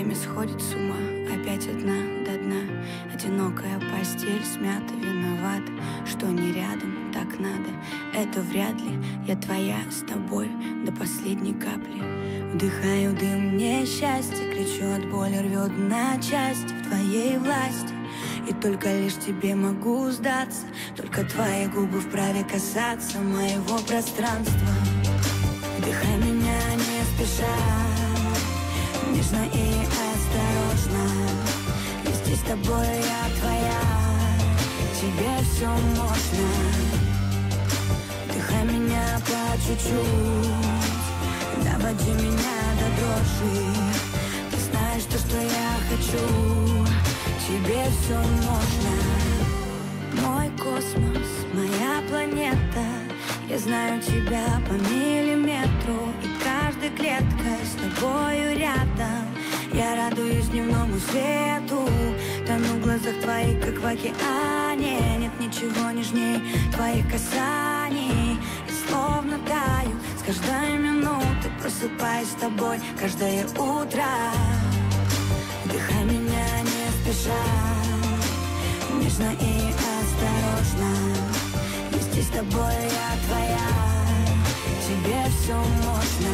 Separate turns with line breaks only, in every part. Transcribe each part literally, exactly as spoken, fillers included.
Время сходит с ума, опять одна до дна. Одинокая постель смята, виновата, что не рядом, так надо. Это вряд ли, я твоя с тобой до последней капли. Вдыхаю дым, мне счастье, кричу от боли, рвет на части. В твоей власти, и только лишь тебе могу сдаться. Только твои губы вправе касаться моего пространства. Вдыхай меня не спеша, нежно и осторожно. И здесь с тобой я твоя, тебе все можно. Вдыхай меня по чуть-чуть, доводи меня до дрожи. Ты знаешь то, что я хочу, тебе все можно. Мой космос, моя планета, я знаю тебя по миллиметру. И каждой клеткой с тобою рядом я радуюсь дневному свету. Тону в глазах твоих, как в океане. Нет ничего нежней твоих касаний. И словно таю с каждой минуты, просыпаюсь с тобой каждое утро. Вдыхай меня не спеша, нежно и осторожно. И здесь с тобой я твоя, тебе все можно.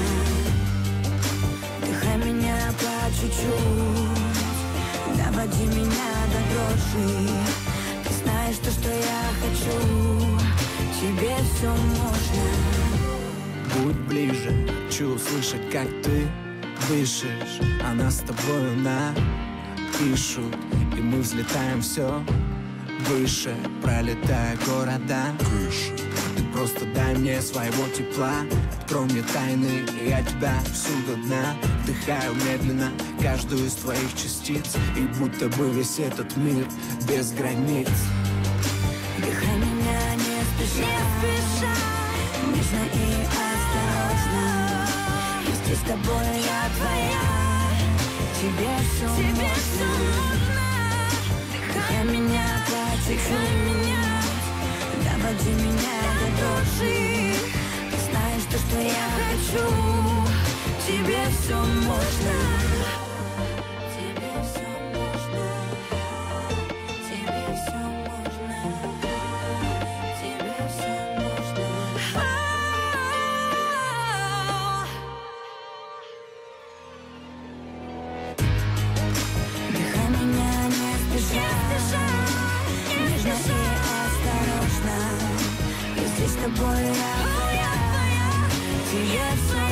Вдыхай меня по чуть-чуть, доводи меня до дрожи. Ты знаешь то, что я хочу, тебе все можно.
Будь ближе, хочу услышать, как ты дышишь, а нас с тобою напишут, и мы взлетаем все выше, пролетая города. Ты просто дай мне своего тепла, открой мне тайны, и я тебя всюду дна. Вдыхаю медленно каждую из твоих частиц, и будто бы весь этот мир без границ.
Вдыхай меня не спеша, не спеша, нежно и осторожно. И здесь с тобой я твоя, тебе все тебе можно. Вдыхай меня по чуть-чуть, доводи меня до дрожи. Ты знаешь то, что я хочу, тебе все можно. Тебе все можно, тебе все можно, тебе все можно. Вдыхай меня не спеша, нежно и осторожно. И здесь с тобой я твоя, тебе все